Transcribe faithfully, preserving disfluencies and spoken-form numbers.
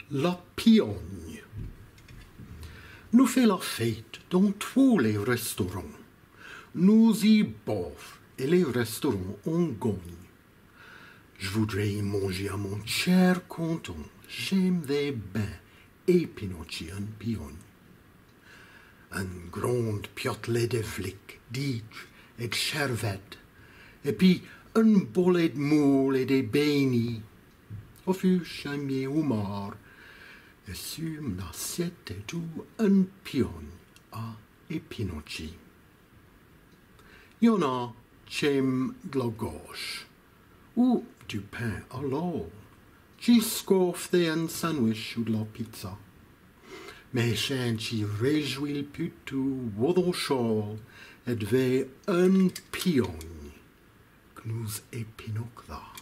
La Piogne. Nous fait la fête dans tous les restaurants. Nous y boivent et les restaurants en gagnent. Je voudrais y manger à mon cher content. J'aimerais bien épinocchi en Piogne. Un grand piotelet de flic, d'itch et chervette, et puis un bolet de moule et des bénis. Au fut chamier ou mar, et sur une assiette et tout un Piogne à épinocchi. Il y en a chem de la gauche, ou du pain à l'eau. J'y scoffre un sandwich ou de la pizza. Mais j'y réjouis plutôt au chaud et devait un Piogne que nous épinoc là.